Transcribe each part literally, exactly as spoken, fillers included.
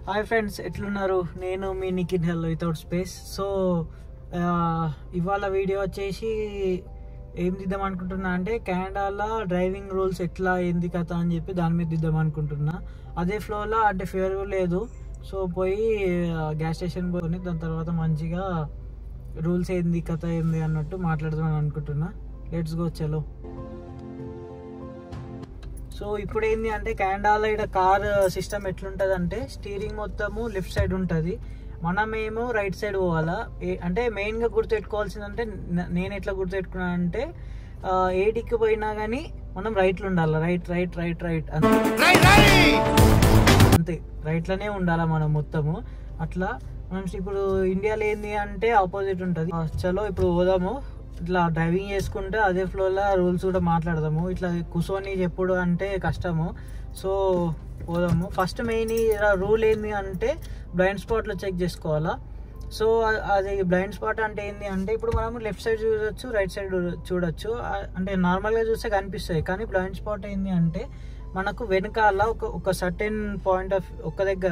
Hi friends, ఎట్లున్నారు? నేను మీ nick in hell without space. So ఇవాళ వీడియో వచ్చేసి ఏం దిద్దాం అనుకుంటున్నా అంటే కెనడాలో డ్రైవింగ్ రూల్స్ ఎట్లా ఏంది కథ అని చెప్పి దాని మీద దిద్దాం అనుకుంటున్నా. అదే ఫ్లోలో అంటే ఫేర్ లేదు, సో పోయి గ్యాస్ స్టేషన్ పోయి దాని తర్వాత మంచిగా రూల్స్ ఏంది కథ ఏంది అన్నట్టు మాట్లాడదాం అనుకుంటున్నా. లెట్స్ గో చలో. సో ఇప్పుడు ఏంది అంటే కెనడాలో ఇక్కడ కార్ సిస్టమ్ ఎట్లుంటుంది అంటే స్టీరింగ్ మొత్తము లెఫ్ట్ సైడ్ ఉంటుంది, మనమేమో రైట్ సైడ్ పోవాలా. అంటే మెయిన్గా గుర్తుపెట్టుకోవాల్సిందంటే నేను ఎట్లా గుర్తుపెట్టుకున్నా అంటే ఏ దిక్కు పోయినా కానీ మనం రైట్లో ఉండాలి. రైట్ రైట్ రైట్ రైట్ అంతే, రైట్లోనే ఉండాలా మనం మొత్తము. అట్లా మనం ఇప్పుడు ఇండియాలో ఏంది అంటే ఆపోజిట్ ఉంటుంది. చలో ఇప్పుడు పోదాము, ఇట్లా డ్రైవింగ్ చేసుకుంటే అదే ఫ్లోలో రూల్స్ కూడా మాట్లాడదాము. ఇట్లా కూర్చొని చెప్పుడు అంటే కష్టము, సో పోదాము. ఫస్ట్ మెయిన్ రూల్ ఏంది అంటే బ్లైండ్ స్పాట్లో చెక్ చేసుకోవాలా. సో అది బ్లైండ్ స్పాట్ అంటే ఏంది అంటే ఇప్పుడు మనం లెఫ్ట్ సైడ్ చూడొచ్చు, రైట్ సైడ్ చూడొచ్చు. అంటే నార్మల్గా చూస్తే కనిపిస్తాయి, కానీ బ్లైండ్ స్పాట్ ఏంది అంటే మనకు వెనకాల ఒక ఒక సర్టెన్ పాయింట్ ఆఫ్ ఒక దగ్గర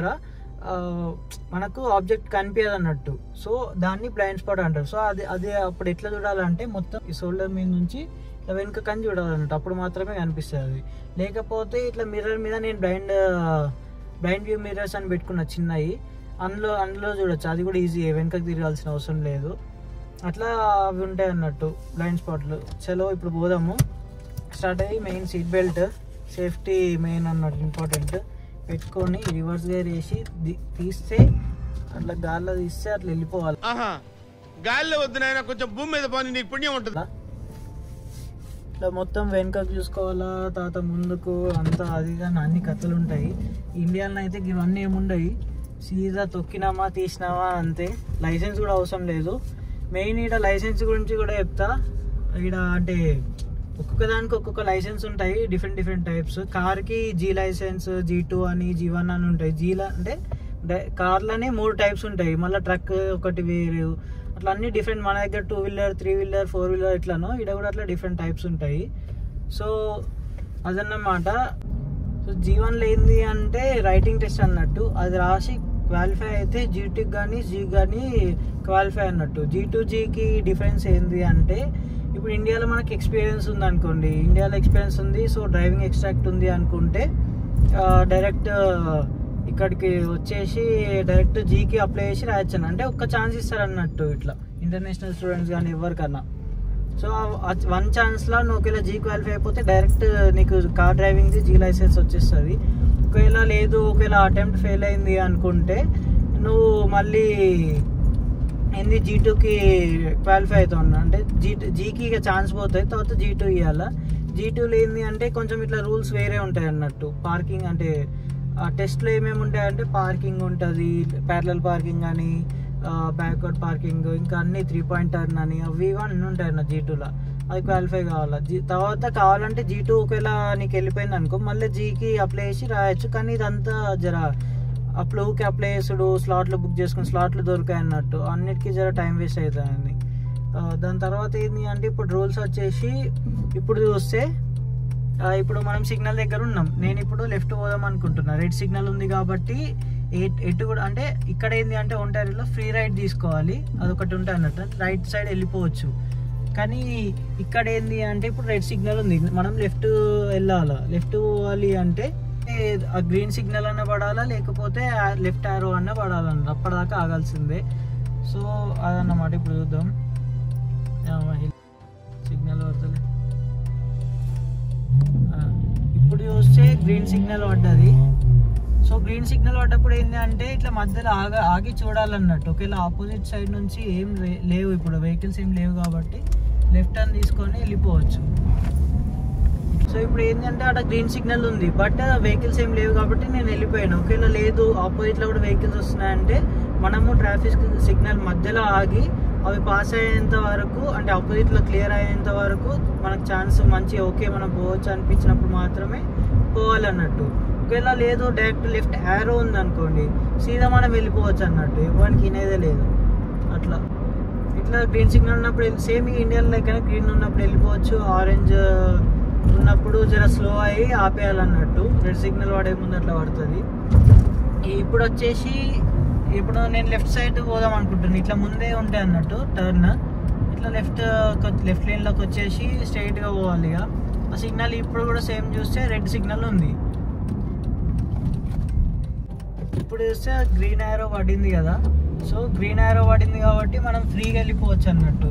మనకు ఆబ్జెక్ట్ కనిపించదు అన్నట్టు. సో దాన్ని బ్లైండ్ స్పాట్ అంటారు. సో అది అది అప్పుడు ఎట్లా చూడాలంటే మొత్తం ఈ షోల్డర్ మీద నుంచి ఇట్లా వెనుక కని చూడాలన్నట్టు, అప్పుడు మాత్రమే కనిపిస్తుంది. లేకపోతే ఇట్లా మిర్రర్ మీద నేను బ్లైండ్ బ్లైండ్ వ్యూ మిర్రర్స్ అని పెట్టుకున్న చిన్నవి, అందులో అందులో చూడొచ్చు. అది కూడా ఈజీ, వెనుకకు తిరగాల్సిన అవసరం లేదు. అట్లా అవి ఉంటాయి అన్నట్టు బ్లైండ్ స్పాట్లు. చలో ఇప్పుడు పోదాము. స్టార్ట్ అయ్యి main seat belt, safety main అన్నట్టు ఇంపార్టెంట్ పెట్టుకొని రివర్స్ గేర్ వేసి తీస్తే అట్లా గాల్లో తీస్తే అట్లా వెళ్ళిపోవాలి. గాల్లో వద్దు నాయనా, కొంచెం భూమి మీద పోనీ నీకు పుణ్యం ఉంటుంది. ఇట్లా మొత్తం వెనుకకు చూసుకోవాలా, తర్వాత ముందుకు అంతా అది కానీ అన్ని కథలు ఉంటాయి. ఇండియాలో అయితే ఇవన్నీ ఏముండయి, సీదా తొక్కినామా తీసినామా అంతే. లైసెన్స్ కూడా అవసరం లేదు. మెయిన్ ఈడ లైసెన్స్ గురించి కూడా చెప్తా. ఈడ అంటే ఒక్కొక్క దానికి ఒక్కొక్క లైసెన్స్ ఉంటాయి, డిఫరెంట్ డిఫరెంట్ టైప్స్. కార్కి జీ లైసెన్స్, జీ టూ అని, జీ వన్ అని ఉంటాయి. జీలా అంటే కార్లోనే మూడు టైప్స్ ఉంటాయి, మళ్ళీ ట్రక్ ఒకటి వేరు, అట్లా అన్ని డిఫరెంట్. మన దగ్గర two wheeler, three wheeler, four wheeler ఇట్లానో ఇక్కడ కూడా అట్లా డిఫరెంట్ టైప్స్ ఉంటాయి. సో అదన్నమాట. సో జీ వన్లో ఏంది అంటే రైటింగ్ టెస్ట్ అన్నట్టు, అది రాసి క్వాలిఫై అయితే జీ టూకి కానీ జీ కానీ క్వాలిఫై అన్నట్టు. జీ టూ జీకి డిఫరెన్స్ ఏంది అంటే ఇప్పుడు ఇండియాలో మనకి ఎక్స్పీరియన్స్ ఉంది అనుకోండి, ఇండియాలో ఎక్స్పీరియన్స్ ఉంది, సో డ్రైవింగ్ ఎక్స్ట్రాక్ట్ ఉంది అనుకుంటే డైరెక్ట్ ఇక్కడికి వచ్చేసి డైరెక్ట్ జీకి అప్లై చేసి రాయొచ్చు. అంటే ఒక్క ఛాన్స్ ఇస్తారు అన్నట్టు ఇట్లా ఇంటర్నేషనల్ స్టూడెంట్స్ కానీ ఎవరికన్నా. సో వన్ ఛాన్స్లో నువ్వు ఒకవేళ జీ క్వాలిఫై అయిపోతే డైరెక్ట్ నీకు కార్ డ్రైవింగ్ది జీ లైసెన్స్ వచ్చేస్తుంది. ఒకవేళ లేదు, ఒకవేళ అటెంప్ట్ ఫెయిల్ అయింది అనుకుంటే నువ్వు మళ్ళీ ఏంది జీ టూకి క్వాలిఫై అవుతా ఉన్నా అంటే జీ జీకి ఇక ఛాన్స్ పోతాయి, తర్వాత జీ టూ ఇవ్వాలా. జీ టూలో ఏంది అంటే కొంచెం ఇట్లా రూల్స్ వేరే ఉంటాయి అన్నట్టు. పార్కింగ్ అంటే ఆ టెస్ట్లో ఏమేమి ఉంటాయంటే పార్కింగ్ ఉంటుంది, ప్యారలల్ పార్కింగ్ అని, బ్యాక్వర్డ్ పార్కింగ్, ఇంకా అన్ని త్రీ పాయింట్ టర్న్ అని, అవి అన్నీ ఉంటాయి అన్న జీ టూలో. అది క్వాలిఫై కావాలా. జీ తర్వాత కావాలంటే జీ టూ ఒకవేళ నీకు వెళ్ళిపోయింది అనుకో మళ్ళీ జీకి అప్లై చేసి రాయొచ్చు. కానీ ఇదంతా జర అప్పుడు ఊకే అప్లై చేసుడు, స్లాట్లు బుక్ చేసుకుని స్లాట్లు దొరికాయి అన్నట్టు, అన్నిటికీ జర టైం వేస్ట్ అవుతుంది. దాని తర్వాత ఏంటి అంటే ఇప్పుడు రూల్స్ వచ్చేసి ఇప్పుడు చూస్తే ఇప్పుడు మనం సిగ్నల్ దగ్గర ఉన్నాం. నేను ఇప్పుడు లెఫ్ట్ పోదాం అనుకుంటున్నా, రెడ్ సిగ్నల్ ఉంది కాబట్టి ఎటు కూడా అంటే ఇక్కడ ఏంది అంటే ఒంటారిలో ఫ్రీ రైడ్ తీసుకోవాలి, అదొకటి ఉంటుంది అన్నట్టు. రైట్ సైడ్ వెళ్ళిపోవచ్చు. కానీ ఇక్కడ ఏంది అంటే ఇప్పుడు రెడ్ సిగ్నల్ ఉంది, మనం లెఫ్ట్ వెళ్ళాలా. లెఫ్ట్ పోవాలి అంటే ఆ గ్రీన్ సిగ్నల్ అన్న పడాలా, లేకపోతే లెఫ్ట్ ఆరో అన్న పడాలన్న, అప్పటిదాకా ఆగాల్సిందే. సో అదన్నమాట. ఇప్పుడు చూద్దాం, సిగ్నల్ పడుతుంది. ఇప్పుడు చూస్తే గ్రీన్ సిగ్నల్ పడ్డది. సో గ్రీన్ సిగ్నల్ పడ్డప్పుడు ఏంటి అంటే ఇట్లా మధ్యలో ఆగా ఆగి చూడాలన్నట్టు. ఒకవేళ ఆపోజిట్ సైడ్ నుంచి ఏం లేవు, ఇప్పుడు వెహికల్స్ ఏం లేవు కాబట్టి లెఫ్ట్ టర్న్ తీసుకొని వెళ్ళిపోవచ్చు. సో ఇప్పుడు ఏంటంటే అక్కడ గ్రీన్ సిగ్నల్ ఉంది, బట్ వెహికల్స్ ఏం లేవు కాబట్టి నేను వెళ్ళిపోయాను. ఒకవేళ లేదు ఆపోజిట్లో కూడా వెహికల్స్ వస్తున్నాయంటే మనము ట్రాఫిక్ సిగ్నల్ మధ్యలో ఆగి అవి పాస్ అయ్యేంత వరకు, అంటే ఆపోజిట్లో క్లియర్ అయ్యేంత వరకు మనకు ఛాన్స్ మంచి ఓకే మనం పోవచ్చు అనిపించినప్పుడు మాత్రమే పోవాలన్నట్టు. ఒకవేళ లేదు డైరెక్ట్ లెఫ్ట్ యారో ఉంది అనుకోండి, సీదా మనం వెళ్ళిపోవచ్చు అన్నట్టు, ఎవరికి వినేదే లేదు. అట్లా ఇట్లా గ్రీన్ సిగ్నల్ ఉన్నప్పుడు సేమ్ ఇండియన్ లెక్కనే గ్రీన్ ఉన్నప్పుడు వెళ్ళిపోవచ్చు, ఆరెంజ్ ఉన్నప్పుడు జర స్లో అయ్యి ఆపేయాలన్నట్టు. రెడ్ సిగ్నల్ వాడే ముందు అట్లా పడుతుంది. ఇప్పుడు వచ్చేసి ఇప్పుడు నేను లెఫ్ట్ సైడ్ పోదాం అనుకుంటున్నాను. ఇట్లా ముందే ఉంటాయి అన్నట్టు టర్న్, ఇట్లా లెఫ్ట్ లెఫ్ట్ లైన్లోకి వచ్చేసి స్ట్రైట్గా పోవాలి. ఇక ఆ సిగ్నల్ ఇప్పుడు కూడా సేమ్ చూస్తే రెడ్ సిగ్నల్ ఉంది. ఇప్పుడు చూస్తే గ్రీన్ యారో పడింది కదా, సో గ్రీన్ యారో పడింది కాబట్టి మనం ఫ్రీగా వెళ్ళిపోవచ్చు అన్నట్టు.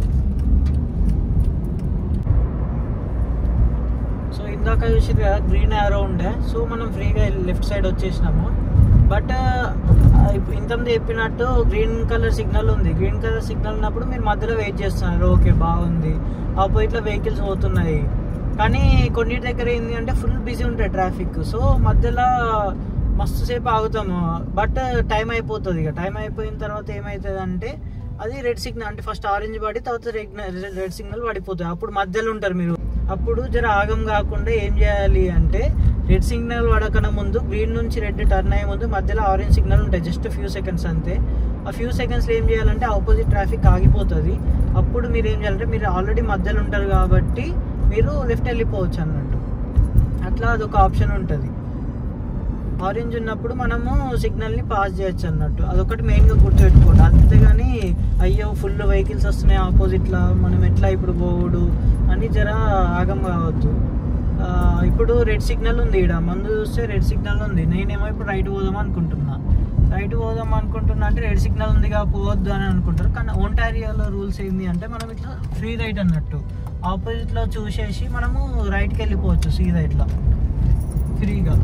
సో ఇందాక చూసింది కదా గ్రీన్ యారో ఉండే, సో మనం ఫ్రీగా లెఫ్ట్ సైడ్ వచ్చేసినాము. బట్ ఇంతమంది చెప్పినట్టు గ్రీన్ కలర్ సిగ్నల్ ఉంది. గ్రీన్ కలర్ సిగ్నల్ ఉన్నప్పుడు మీరు మధ్యలో వెయిట్ చేస్తున్నారు, ఓకే బాగుంది, ఆపోజిట్లో వెహికల్స్ పోతున్నాయి. కానీ కొన్నిటి దగ్గర ఏంటి అంటే ఫుల్ బిజీ ఉంటాయి ట్రాఫిక్, సో మధ్యలో మస్తు సేపు ఆగుతాము. బట్ టైం అయిపోతుంది. ఇక టైం అయిపోయిన తర్వాత ఏమవుతుంది అంటే అది రెడ్ సిగ్నల్ అంటే ఫస్ట్ ఆరెంజ్ పడి తర్వాత రెడ్ సిగ్నల్ పడిపోతుంది. అప్పుడు మధ్యలో ఉంటారు మీరు. అప్పుడు జర ఆగం కాకుండా ఏం చేయాలి అంటే రెడ్ సిగ్నల్ పడకన ముందు గ్రీన్ నుంచి రెడ్ టర్న్ అయ్యే ముందు మధ్యలో ఆరెంజ్ సిగ్నల్ ఉంటాయి, జస్ట్ ఫ్యూ సెకండ్స్ అంతే. ఆ ఫ్యూ సెకండ్స్లో ఏం చేయాలంటే ఆపోజిట్ ట్రాఫిక్ ఆగిపోతుంది. అప్పుడు మీరు ఏం చేయాలంటే మీరు ఆల్రెడీ మధ్యలో ఉంటారు కాబట్టి మీరు లెఫ్ట్ వెళ్ళిపోవచ్చు అన్నట్టు. అట్లా అదొక ఆప్షన్ ఉంటుంది. ఆరెంజ్ ఉన్నప్పుడు మనము సిగ్నల్ని పాస్ చేయొచ్చు అన్నట్టు, అదొకటి మెయిన్గా గుర్తుపెట్టుకోండి. అంతేగాని అయ్యో ఫుల్ వెహికల్స్ వస్తున్నాయి ఆపోజిట్లో మనం ఎట్లా ఇప్పుడు పోవుడు అని జర ఆగం కావద్దు. ఇప్పుడు రెడ్ సిగ్నల్ ఉంది, ఇక్కడ ముందు చూస్తే రెడ్ సిగ్నల్ ఉంది. నేనేమో ఇప్పుడు రైట్ పోదాం అనుకుంటున్నా. రైట్ పోదాం అనుకుంటున్నా అంటే రెడ్ సిగ్నల్ ఉందిగా పోవద్దు అని అనుకుంటారు. కానీ ఒంటారియోలో రూల్స్ ఏంటి అంటే మనం ఇట్లా ఫ్రీ రైట్ అన్నట్టు ఆపోజిట్లో చూసేసి మనము రైట్కి వెళ్ళిపోవచ్చు సీదా ఇట్లా ఫ్రీగా,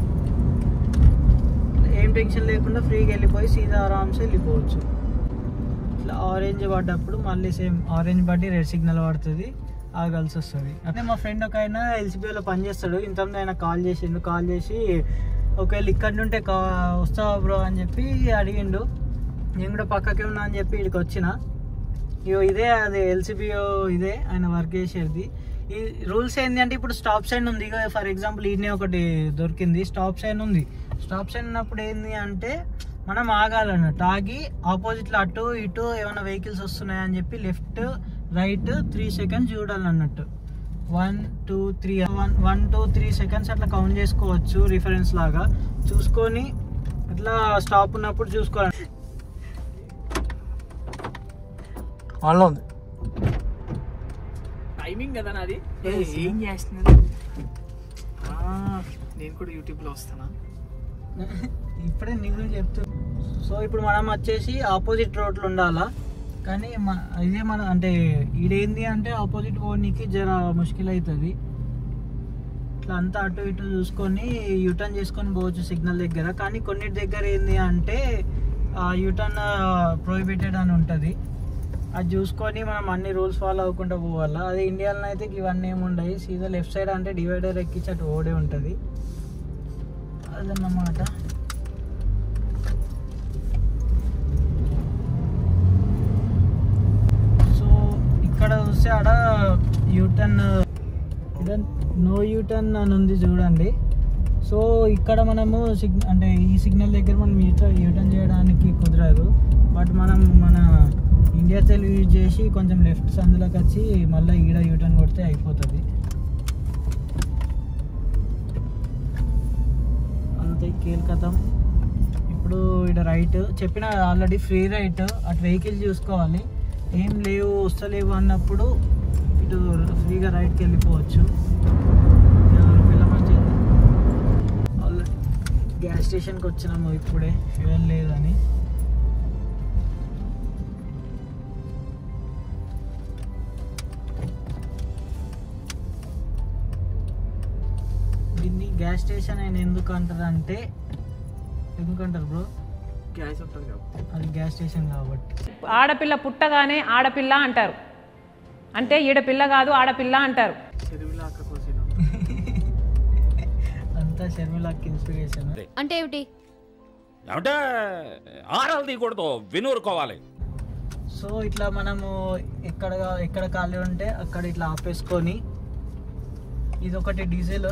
ఏం టెన్షన్ లేకుండా ఫ్రీగా వెళ్ళిపోయి సీదా ఆరామ్స్ వెళ్ళిపోవచ్చు. ఇట్లా ఆరెంజ్ పడ్డప్పుడు మళ్ళీ సేమ్ ఆరెంజ్ పడి రెడ్ సిగ్నల్ పడుతుంది, ఆగాల్సి వస్తుంది. అంటే మా ఫ్రెండ్ ఒక ఆయన ఎల్సిబిలో పనిచేస్తాడు. ఇంతమంది ఆయన కాల్ చేసిండు, కాల్ చేసి ఒకవేళ ఇక్కడ నుంటే కా వస్తావా బ్రో అని చెప్పి అడిగిండు. నేను కూడా పక్కకే ఉన్నా అని చెప్పి ఇక్కడికి వచ్చిన. ఇగో ఇదే అది ఎల్సిబిఓ, ఇదే ఆయన వర్క్ చేసేది. ఈ రూల్స్ ఏంటి అంటే ఇప్పుడు స్టాప్ సైన్ ఉంది. ఇక ఫర్ ఎగ్జాంపుల్ ఈయనే ఒకటి దొరికింది, స్టాప్ సైన్ ఉంది. స్టాప్ సైన్ ఉన్నప్పుడు ఏంది అంటే మనం ఆగాలన్నట్టు. ఆగి ఆపోజిట్లో అటు ఇటు ఏమైనా వెహికల్స్ వస్తున్నాయని చెప్పి లెఫ్ట్ రైట్ త్రీ సెకండ్స్ చూడాలన్నట్టు. One two three one one two three seconds అట్లా కౌంట్ చేసుకోవచ్చు రిఫరెన్స్ లాగా. చూసుకొని అట్లా స్టాప్ ఉన్నప్పుడు చూసుకోవాలి. ఆన్లో ఉంది టైమింగ్ కదా నాది. ఏం చేస్తున్నారు? నేను కూడా యూట్యూబ్లో వస్తానా? ఇప్పుడే నీకు చెప్తున్నా. సో ఇప్పుడు మనం వచ్చేసి ఆపోజిట్ రోడ్లు ఉండాలా. కానీ ఇదే మన అంటే ఈడేంది అంటే ఆపోజిట్ పోనీకి జర ముష్కిల్ అవుతుంది. ఇట్లా అంతా అటు ఇటు చూసుకొని యూటర్న్ చేసుకొని పోవచ్చు సిగ్నల్ దగ్గర. కానీ కొన్నిటి దగ్గర ఏంది అంటే యూటర్న్ ప్రొహిబిటెడ్ అని ఉంటుంది. అది చూసుకొని మనం అన్ని రూల్స్ ఫాలో అవ్వకుండా పోవాలా. అదే ఇండియాలో అయితే ఇవన్నీ ఏమి ఉండవు. సీదా లెఫ్ట్ సైడ్ అంటే డివైడర్ ఎక్కించి అటు ఓడే ఉంటుంది. అదన్నమాట. సో ఇక్కడ చూస్తే ఆడ యూటర్న్ నో యూటర్న్ అని ఉంది చూడండి. సో ఇక్కడ మనము సిగ్నల్ అంటే ఈ సిగ్నల్ దగ్గర మనం యూటర్న్ చేయడానికి కుదరదు. బట్ మనం మన ఇండియా తెలుగు యూజ్ చేసి కొంచెం లెఫ్ట్ సందులోకి వచ్చి మళ్ళీ ఈడ యూటర్న్ కొడితే అయిపోతుంది. అంతే కేల్కతం. ఇప్పుడు ఇక్కడ రైట్ చెప్పిన ఆల్రెడీ ఫ్రీ రైట్, అటు వెహికల్ చూసుకోవాలి. ఏం లేవు వస్తలేవు అన్నప్పుడు ఇటు ఫ్రీగా రైట్కి వెళ్ళిపోవచ్చు. వెళ్ళమని ఆల్రెడీ గ్యాస్ స్టేషన్కి వచ్చినాము ఇప్పుడే, ఫ్యూయల్ లేదని. దీన్ని గ్యాస్ స్టేషన్ ఆయన ఎందుకు అంటారు అంటే, ఎందుకంటారు బ్రో? గ్యాస్ ఉంటుంది కాబట్టి. అది గ్యాస్ స్టేషన్ కాబట్టి. ఆడపిల్ల పుట్టగానే ఆడపిల్ల అంటారు, అంటే ఈడపిల్ల కాదు ఆడపిల్ల అంటారు. చెరువులో అక్క కోసిన అంతా షర్మిలాకి ఇన్స్పిరేషన్. అంటే ఏమిటి అంటే ఆరాలు తీయకూడదు, వినూరుకోవాలి. సో ఇట్లా మనము ఎక్కడ ఎక్కడ ఖాళీ ఉంటే అక్కడ ఇట్లా ఆపేసుకొని, ఇది ఒకటి డీజిల్,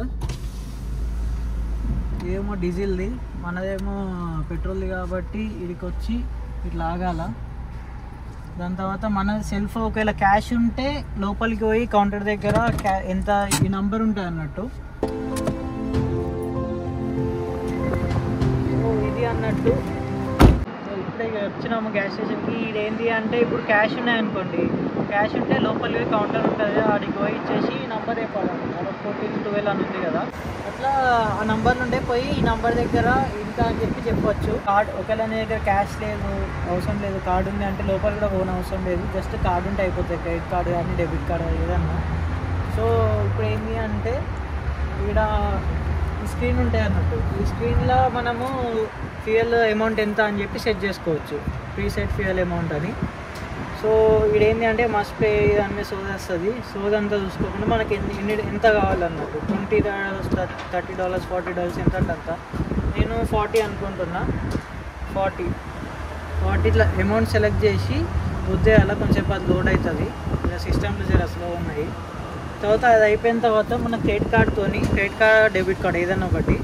ఇదేమో డీజిల్ది, మనదేమో పెట్రోల్ది కాబట్టి ఇడికి వచ్చి ఇట్లా ఆగాల. దాని తర్వాత మన సెల్ఫ్ ఒకవేళ క్యాష్ ఉంటే లోపలికి పోయి కౌంటర్ దగ్గర క్యా ఎంత ఈ నంబర్ ఉంటుంది అన్నట్టు. ఇది అన్నట్టు. సో ఇప్పుడే వచ్చినాము గ్యాస్ స్టేషన్కి. ఇదేంటి అంటే ఇప్పుడు క్యాష్ ఉన్నాయనుకోండి, క్యాష్ ఉంటే లోపలికి కౌంటర్ ఉంటుంది, ఆడికి పోయి ఇచ్చేసి నంబర్ చెప్పాలన్నమాట. ఫోర్టీన్ ట్వెల్వ్ అని ఉంది కదా, అట్లా ఆ నంబర్ నుండే పోయి ఈ నంబర్ దగ్గర ఇంత అని చెప్పి చెప్పొచ్చు. కార్డ్ ఒకవేళ నీ దగ్గర క్యాష్ లేదు, అవసరం లేదు, కార్డు ఉంది అంటే లోపల కూడా పోని అవసరం లేదు, జస్ట్ కార్డు ఉంటే అయిపోతుంది, క్రెడిట్ కార్డు కానీ డెబిట్ కార్డు ఏదన్నా. సో ఇప్పుడు ఏంటి అంటే ఇక్కడ ఈ స్క్రీన్ ఉంటాయి అన్నట్టు. ఈ స్క్రీన్లో మనము ఫ్యూయల్ అమౌంట్ ఎంత అని చెప్పి సెట్ చేసుకోవచ్చు, ప్రీ సెట్ ఫ్యూయల్ అమౌంట్ అని. సో ఇదేంటి అంటే మస్ట్ పే అన్నీ సోది వస్తుంది. సోది అంతా చూసుకోకుండా మనకి ఎన్ని ఎన్ని ఎంత కావాలన్నట్టు, twenty dollars thirty dollars forty dollars ఎంత అంత. నేను ఫార్టీ అనుకుంటున్నా, ఫార్టీ ఫార్టీ ఇట్లా అమౌంట్ సెలెక్ట్ చేసి వద్దేయాల, కొంచెంసేపు అది లోడ్ అవుతుంది. ఇలా సిస్టమ్లో జర స్లో ఉన్నాయి. తర్వాత అది అయిపోయిన తర్వాత మన క్రెడిట్ కార్డ్తోని, క్రెడిట్ కార్డ్ డెబిట్ కార్డ్ ఏదైనా ఒకటి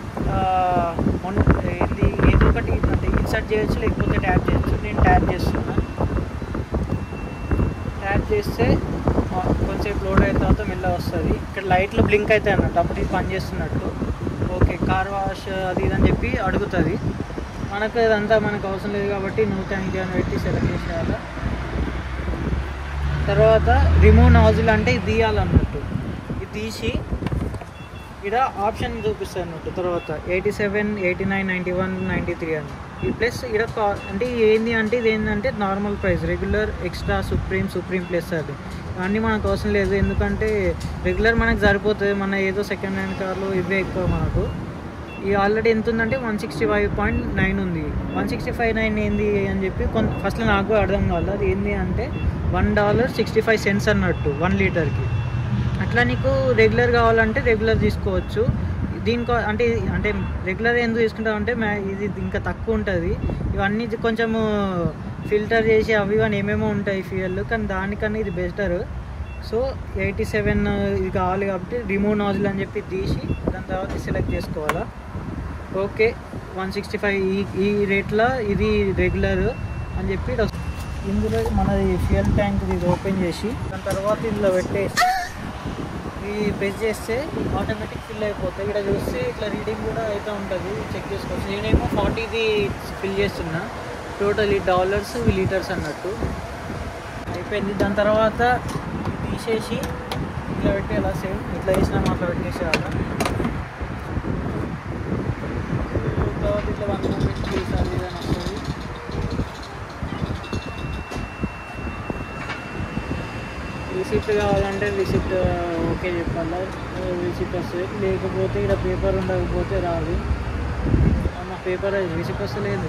ఇది ఏదో ఒకటి అంటే ఇన్సర్ట్ చేయొచ్చు, లేకపోతే ట్యాప్ చేయొచ్చు. నేను ట్యాప్ చేస్తున్నా. ట్యాప్ చేస్తే కొంచెంసేపు లోడ్ అయిన తర్వాత మెల్ల వస్తుంది. ఇక్కడ లైట్లు బ్లింక్ అవుతాయి అన్నట్టు, అప్పుడు ఇది పని చేస్తున్నట్టు. ఓకే కార్ వాష్ అది ఇది అని చెప్పి అడుగుతుంది. మనకు ఇదంతా మనకు అవసరం లేదు కాబట్టి నో థ్యాంక్ యూ అని పెట్టి సెలెక్ట్ చేసేయాలి. తర్వాత రిమూవ్ నాజిల్ అంటే ఇది తీయాలన్నట్టు. ఇది తీసి ఇక్కడ ఆప్షన్ చూపిస్తుంది అన్నట్టు. తర్వాత eighty seven eighty nine ninety one ninety three అని ఈ ప్లస్ ఇక్కడ అంటే ఏంది అంటే ఇది ఏంటంటే normal price, regular, extra, supreme, supreme plus అది అన్నీ మనకు అవసరం లేదు. ఎందుకంటే రెగ్యులర్ మనకు సరిపోతుంది, మన ఏదో సెకండ్ హ్యాండ్ కార్లు ఇవే ఎక్కువ మనకు. ఇది ఆల్రెడీ ఎంత ఉందంటే one sixty five point nine ఉంది. వన్ సిక్స్టీ ఫైవ్ నైన్ ఏంది అని చెప్పి కొంత ఫస్ట్లో నాకు అర్థం కావాలి. అది ఏంది అంటే one dollar sixty five cents అన్నట్టు వన్ లీటర్కి. అట్లా నీకు రెగ్యులర్ కావాలంటే రెగ్యులర్ తీసుకోవచ్చు. దీనికో అంటే అంటే రెగ్యులర్ ఎందుకు తీసుకుంటావు అంటే మ్యా ఇది ఇంకా తక్కువ ఉంటుంది. ఇవన్నీ కొంచెము ఫిల్టర్ చేసి అవి ఇవన్నీ ఏమేమో ఉంటాయి ఫ్యూయల్, కానీ దానికన్నా ఇది బెటర్. సో ఎయిటీ సెవెన్ ఇది కావాలి కాబట్టి రిమూవ్ నాజిల్ అని చెప్పి తీసి దాని తర్వాత సెలెక్ట్ చేసుకోవాలా. ఓకే వన్ సిక్స్టీ ఫైవ్ ఈ ఈ రేట్లో ఇది రెగ్యులర్ అని చెప్పి ఇందులో మనది ఫ్యూయల్ ట్యాంక్ ఇది ఓపెన్ చేసి దాని తర్వాత ఇందులో పెట్టేసి ఇది ప్రెస్ చేస్తే ఆటోమేటిక్ ఫిల్ అయిపోతాయి. ఇక్కడ చూస్తే ఇట్లా రీడింగ్ కూడా అయితే ఉంటుంది, చెక్ చేసుకోవచ్చు. నేనేమో ఫార్టీది ఫిల్ చేస్తున్నా, టోటల్ ఈ డాలర్స్ ఇవి లీటర్స్ అన్నట్టు అయిపోయింది. దాని తర్వాత తీసేసి ఇట్లా పెట్టి అలా సేమ్ ఇట్లా వేసినా అట్లా పెట్టేసేయాలి. తర్వాత ఇట్లా వన్ మూమెంట్ చేసాలి ఏదైనా వస్తుంది. రిసిప్ట్ కావాలంటే రిసిప్ట్ ఓకే చెప్పాలా, రిసిప్ట్ వస్తుంది. లేకపోతే ఇక్కడ పేపర్ ఉండకపోతే రాదు. మా పేపర్ రిసిప్ట్ వస్తలేదు,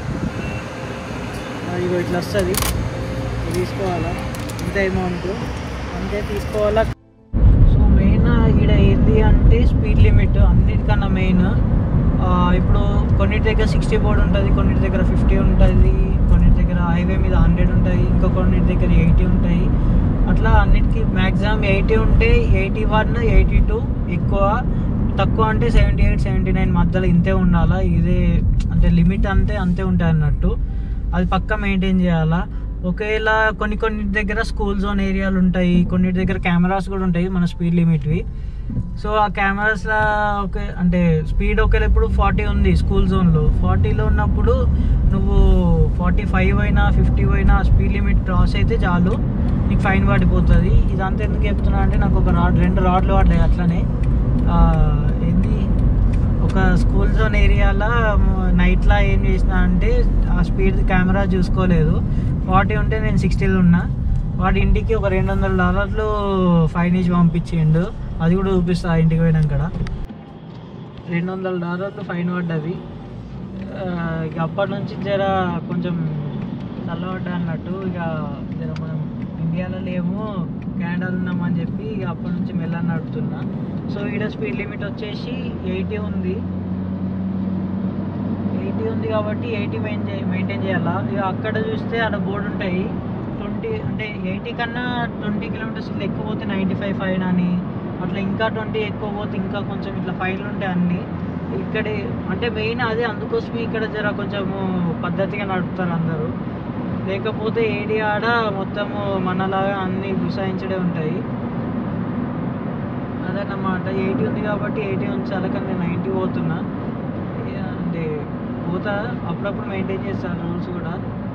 ఇగో ఇట్లా వస్తుంది. తీసుకోవాలా ఇంత అమౌంట్ అంతే తీసుకోవాలా. సో మెయిన్ ఇక్కడ ఏంటి అంటే స్పీడ్ లిమిట్ అన్నిటికన్నా మెయిన్. ఇప్పుడు కొన్నిటి దగ్గర సిక్స్టీ బోర్డ్ ఉంటుంది, కొన్నిటి దగ్గర ఫిఫ్టీ ఉంటుంది, కొన్నిటి దగ్గర హైవే మీద హండ్రెడ్ ఉంటుంది, ఇంకా కొన్నిటి దగ్గర ఎయిటీ ఉంటాయి. అట్లా అన్నిటికీ మ్యాక్సిమం ఎయిటీ ఉంటే ఎయిటీ వన్ ఎయిటీ టూ ఎక్కువ, తక్కువ అంటే సెవెంటీ ఎయిట్ సెవెంటీ నైన్ మధ్యలో ఇంతే ఉండాలా. ఇదే అంటే లిమిట్ అంతే అంతే ఉంటాయి అన్నట్టు. అది పక్కా మెయింటైన్ చేయాలా. ఒకవేళ కొన్ని కొన్ని దగ్గర స్కూల్ జోన్ ఏరియాలు ఉంటాయి, కొన్నిటి దగ్గర కెమెరాస్ కూడా ఉంటాయి మన స్పీడ్ లిమిట్వి. సో ఆ కెమెరాస్లో ఓకే అంటే స్పీడ్ ఒకవేళ ఇప్పుడు ఫార్టీ ఉంది స్కూల్ జోన్లో, ఫార్టీలో ఉన్నప్పుడు నువ్వు ఫార్టీ ఫైవ్ అయినా ఫిఫ్టీ అయినా స్పీడ్ లిమిట్ క్రాస్ అయితే చాలు నీకు ఫైన్ పడిపోతుంది. ఇదంతా ఎందుకు చెప్తున్నా అంటే నాకు ఒక రాడ్ రెండు రాడ్లు పడ్డాయి అట్లనే. ఏంది ఒక స్కూల్ జోన్ ఏరియాలో నైట్లో ఏం చేసిన అంటే ఆ స్పీడ్ కెమెరా చూసుకోలేదు, ఫార్టీ ఉంటే నేను సిక్స్టీలో ఉన్నా. వాడి ఇంటికి ఒక రెండు వందల డాలర్లు ఫైన్ ఇచ్చి పంపించిండు, అది కూడా చూపిస్తా ఇంటికి పోయినాక. రెండు వందల డాలర్లు ఫైన్ పడ్డది. ఇక అప్పటి నుంచి జర కొంచెం చల్లబడ్డా అన్నట్టు. ఇక జర మనం ఇండియాలో లేము కెనడాలో ఉన్నామని చెప్పి ఇక అప్పటి నుంచి మెల్లని నడుపుతున్నా. సో ఈడ స్పీడ్ లిమిట్ వచ్చేసి ఎయిటీ ఉంది ఎయిటీ ఉంది కాబట్టి ఎయిటీ మెయింటైన్ మెయింటైన్ చేయాలా. ఇక అక్కడ చూస్తే అక్కడ బోర్డు ఉంటాయి ట్వంటీ అంటే ఎయిటీ కన్నా ట్వంటీ కిలోమీటర్స్ ఇట్లా ఎక్కువ పోతే నైంటీ ఫైవ్ ఫైన్ అని, అట్లా ఇంకా ట్వంటీ ఎక్కువ పోతే ఇంకా కొంచెం ఇట్లా ఫైన్లు ఉంటాయి అన్నీ. ఇక్కడే అంటే మెయిన్ అదే, అందుకోసమే ఇక్కడ జర కొంచెము పద్ధతిగా నడుపుతారు అందరూ. లేకపోతే ఏడి ఆడ మొత్తము మనలాగా అన్నీ గుసాయించడే ఉంటాయి. అదన్నమాట. ఎయిటీ ఉంది కాబట్టి ఎయిటీ ఉంచాలి, కానీ నేను నైంటీ పోతున్నా. అంటే పోతా అప్పుడప్పుడు మెయింటైన్ చేస్తాను రూల్స్ కూడా.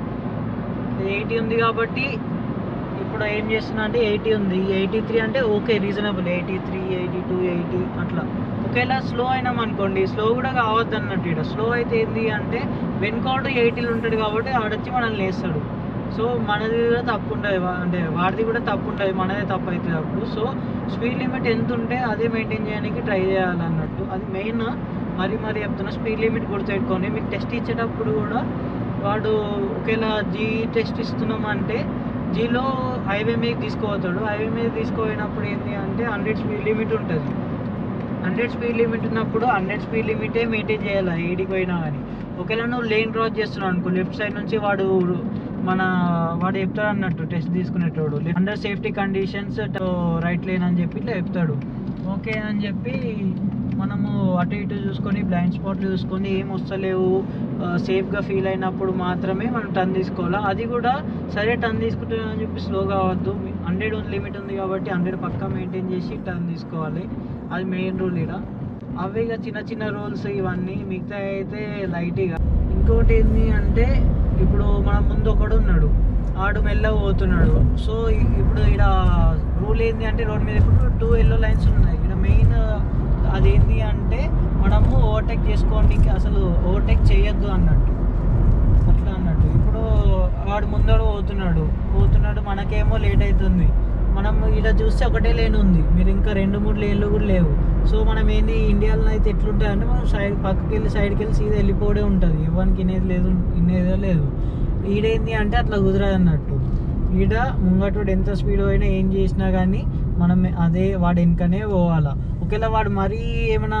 ఎయిటీ ఉంది కాబట్టి ఇప్పుడు ఏం చేస్తున్నా అంటే ఎయిటీ ఉంది, ఎయిటీ త్రీ అంటే okay reasonable, eighty three eighty two eighty అట్లా. ఒకవేళ స్లో అయినాం అనుకోండి, స్లో కూడా కావద్దు అన్నట్టు. ఇక్కడ స్లో అయితే ఏంది అంటే వెనుకోడు ఎయిటీలు ఉంటాడు కాబట్టి ఆడొచ్చి మనల్ని లేస్తాడు. సో మనది కూడా తప్పు ఉంటుంది, అంటే వాడిది కూడా తప్పు ఉంటుంది, మనదే తప్పు అవుతుంది అప్పుడు. సో స్పీడ్ లిమిట్ ఎంత ఉంటే అదే మెయింటైన్ చేయడానికి ట్రై చేయాలన్నట్టు. అది మెయిన్. మరీ మరీ చెప్తున్నా, స్పీడ్ లిమిట్ గుర్తుపెట్టుకోండి. మీకు టెస్ట్ ఇచ్చేటప్పుడు కూడా వాడు ఒకవేళ జీ టెస్ట్ ఇస్తున్నాం అంటే జీలో హైవే మీద తీసుకోపోతాడు. హైవే మీద తీసుకోపోయినప్పుడు ఏంటి అంటే హండ్రెడ్ స్పీడ్ లిమిట్ ఉంటుంది. హండ్రెడ్ స్పీడ్ లిమిట్ ఉన్నప్పుడు హండ్రెడ్ స్పీడ్ లిమిటే మెయింటైన్ చేయాలి ఏడికి పోయినా కానీ. ఒకవేళ నువ్వు లేన్ క్రాస్ చేస్తున్నావు అనుకో, లెఫ్ట్ సైడ్ నుంచి వాడు మన వాడు చెప్తాడు అన్నట్టు టెస్ట్ తీసుకునేటోడు, under safety conditions right lane అని చెప్పి ఇట్లా చెప్తాడు. ఓకే అని చెప్పి మనము అటు ఇటు చూసుకొని బ్లైండ్ స్పాట్లు చూసుకొని ఏం వస్తలేవు సేఫ్గా ఫీల్ అయినప్పుడు మాత్రమే మనం టర్న్ తీసుకోవాలా. అది కూడా సరే టర్న్ తీసుకుంటున్నామని చెప్పి స్లో కావద్దు. హండ్రెడ్ లిమిట్ ఉంది కాబట్టి హండ్రెడ్ పక్కా మెయింటైన్ చేసి టర్న్ తీసుకోవాలి. అది మెయిన్ రూల్ ఇక్కడ. అవే ఇక చిన్న చిన్న రూల్స్ ఇవన్నీ, మిగతా అయితే లైట్గా. ఇంకోటి ఏంటి అంటే ఇప్పుడు మన ముందు ఒకడు ఉన్నాడు, ఆడు మెల్లగా పోతున్నాడు. సో ఇప్పుడు ఇక్కడ రూల్ ఏంటి అంటే రోడ్ మీద ఇప్పుడు టూ ఎల్లో లైన్స్ ఉన్నాయి. ఇక్కడ మెయిన్ అదేంటి అంటే మనము ఓవర్టేక్ చేసుకోవడానికి అసలు ఓవర్టేక్ చేయొద్దు అన్నట్టు, అట్లా అన్నట్టు. ఇప్పుడు వాడు ముందడు పోతున్నాడు పోతున్నాడు మనకేమో లేట్ అవుతుంది. మనం ఇలా చూస్తే ఒకటే లేన్ ఉంది, మీరు ఇంకా రెండు మూడు లేన్లు కూడా లేవు. సో మనం ఏంది ఇండియాలో అయితే ఎట్లుంటుంది అంటే మనం సైడ్ పక్కకి వెళ్ళి సైడ్కి వెళ్ళి సీదా వెళ్ళిపోవడే ఉంటుంది, ఇవ్వడానికి ఇనేది లేదు ఇనేదో లేదు. ఈడేంది అంటే అట్లా కుదరదు అన్నట్టు. ఈడ ముంగటోడు ఎంత స్పీడ్ పోయినా ఏం చేసినా కానీ మనం అదే వాడు వెనుకనే పోవాలా. ఒకవేళ వాడు మరీ ఏమైనా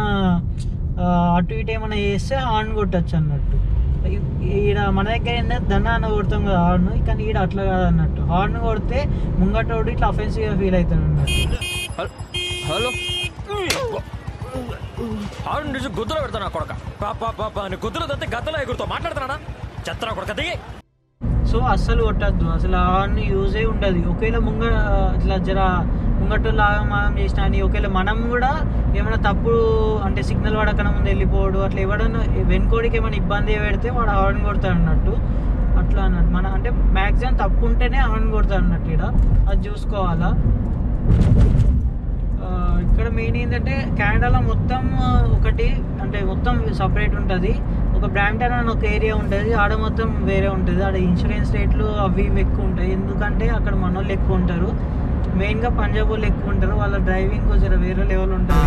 అటు ఇటు ఏమైనా చేస్తే హార్న్ కొట్టచ్చు అన్నట్టు. ఈడ మన దగ్గర ఏంటంటే దన్న అన్న కొడతాం కదా హార్న్, కానీ ఈడ అట్లా కాదు అన్నట్టు. హార్న్ కొడితే ముంగటోడు ఇట్లా అఫెన్సివ్గా ఫీల్ అవుతాడు అన్నట్టు. హలో హార్న్ నుంచి గుద్దలో పెడతాను కొడక పాప గుద్దలో తత్తే గద్దలో ఎగురుతో మాట్లాడుతున్నాడా చెత్తరా కొడక దిగి. సో అస్సలు కొట్టద్దు, అసలు హార్న్ యూజే ఉండదు. ఒకవేళ ముంగ ఇట్లా జర ముంగట్టు లాగా మనం చేసినా అని ఒకవేళ మనం కూడా ఏమైనా తప్పు అంటే సిగ్నల్ పడకన ముందు వెళ్ళిపోవడు అట్లా ఎవడన్నా వెనుకోడికి ఏమైనా ఇబ్బంది పెడితే వాడు హార్న్ కొడతాడు అన్నట్టు. అట్లా అన్నట్టు మన అంటే మ్యాక్సిమం తప్పు ఉంటేనే హార్న్ కొడతాడు అన్నట్టు. ఇక్కడ అది చూసుకోవాలా. ఇక్కడ మెయిన్ ఏంటంటే కెనడాలో మొత్తం ఒకటి అంటే మొత్తం సపరేట్ ఉంటుంది. ఒక బ్రాంప్టన్ అని ఒక ఏరియా ఉంటుంది, ఆడ మొత్తం వేరే ఉంటుంది. ఆడ ఇన్సూరెన్స్ రేట్లు అవి ఇవి ఎక్కువ ఉంటాయి, ఎందుకంటే అక్కడ మన వాళ్ళు ఎక్కువ ఉంటారు. మెయిన్గా పంజాబ్ వాళ్ళు ఎక్కువ ఉంటారు, వాళ్ళ డ్రైవింగ్ జర వేరే లెవెల్ ఉంటుంది.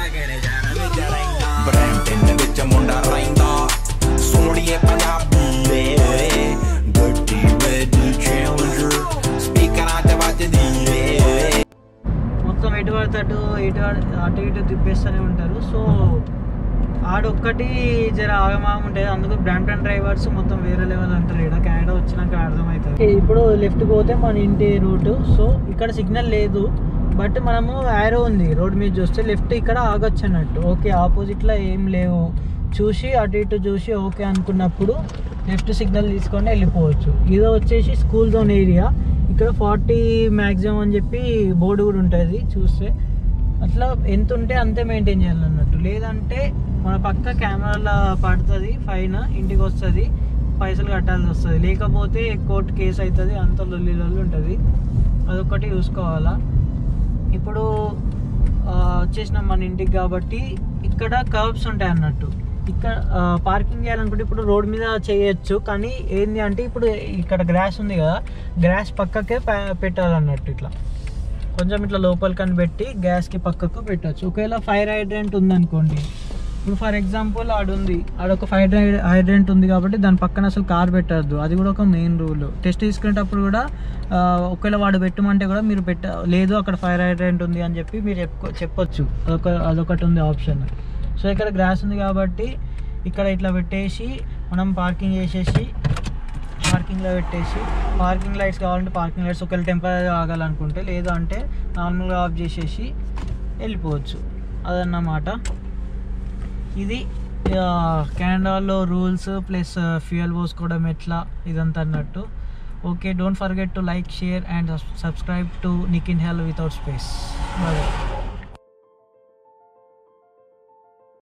మొత్తం ఎటు పడతాడు ఇటు అటు ఇటు తిప్పేస్తూనే ఉంటారు. సో ఆడొక్కటి జర ఆగమాగం ఉంటుంది, అందుకు బ్రాంప్టన్ డ్రైవర్స్ మొత్తం వేరే లెవెల్ అంటారు. ఇక్కడ కెనడా వచ్చినాక అర్థమవుతుంది. ఇప్పుడు లెఫ్ట్ పోతే మన ఇంటి రూటు. సో ఇక్కడ సిగ్నల్ లేదు, బట్ మనము యారో ఉంది రోడ్ మీద చూస్తే లెఫ్ట్ ఇక్కడ ఆగొచ్చు అన్నట్టు. ఓకే ఆపోజిట్లో ఏం లేవు, చూసి అటు ఇటు చూసి ఓకే అనుకున్నప్పుడు లెఫ్ట్ సిగ్నల్ తీసుకొని వెళ్ళిపోవచ్చు. ఇదో వచ్చేసి స్కూల్ జోన్ ఏరియా. ఇక్కడ ఫార్టీ మ్యాక్సిమం అని చెప్పి బోర్డు కూడా ఉంటుంది చూస్తే. అట్లా ఎంత ఉంటే అంతే మెయింటైన్ చేయాలన్నట్టు, లేదంటే మన పక్క కెమెరాలో పడుతుంది ఫైన్, ఇంటికి వస్తుంది, పైసలు కట్టాల్సి వస్తుంది. లేకపోతే కోర్టు కేసు అవుతుంది, అంత లొల్లి లొల్లి ఉంటుంది. అదొకటి చూసుకోవాలా. ఇప్పుడు వచ్చేసినాం మన ఇంటికి కాబట్టి ఇక్కడ కర్బ్స్ ఉంటాయి అన్నట్టు. ఇక్కడ పార్కింగ్ చేయాలనుకుంటే ఇప్పుడు రోడ్ మీద చేయొచ్చు, కానీ ఏంది అంటే ఇప్పుడు ఇక్కడ గ్రాస్ ఉంది కదా, గ్రాస్ పక్కకే పెట్టాలన్నట్టు. ఇట్లా కొంచెం ఇట్లా లోపలికని పెట్టి గ్యాస్కి పక్కకు పెట్టచ్చు. ఒకవేళ ఫైర్ హైడ్రెంట్ ఉందనుకోండి, ఇప్పుడు ఫర్ ఎగ్జాంపుల్ ఆడుంది ఆడొక ఫైర్ హైడ్రెంట్ ఉంది కాబట్టి దాని పక్కన అసలు కార్ పెట్టద్దు. అది కూడా ఒక మెయిన్ రూల్. టెస్ట్ తీసుకునేటప్పుడు కూడా ఒకవేళ వాడు పెట్టమంటే కూడా మీరు పెట్ట లేదు అక్కడ ఫైర్ హైడ్రెంట్ ఉంది అని చెప్పి మీరు చెప్పుకో చెప్పొచ్చు అదొక అదొకటి ఉంది ఆప్షన్. సో ఇక్కడ గ్రాస్ ఉంది కాబట్టి ఇక్కడ ఇట్లా పెట్టేసి మనం పార్కింగ్ చేసేసి పార్కింగ్లో పెట్టేసి పార్కింగ్ లైట్స్ కావాలంటే పార్కింగ్ లైట్స్ ఒకవేళ టెంపరీ ఆగాలనుకుంటే, లేదు అంటే నార్మల్గా ఆఫ్ చేసేసి వెళ్ళిపోవచ్చు. అదన్నమాట. ఇది కెనడాలో రూల్స్ ప్లస్ ఫ్యూయల్ పోసుకోవడం ఎట్లా ఇదంతా అన్నట్టు. Okay, don't forget to like, share and subscribe to nick in hell without space. Bye.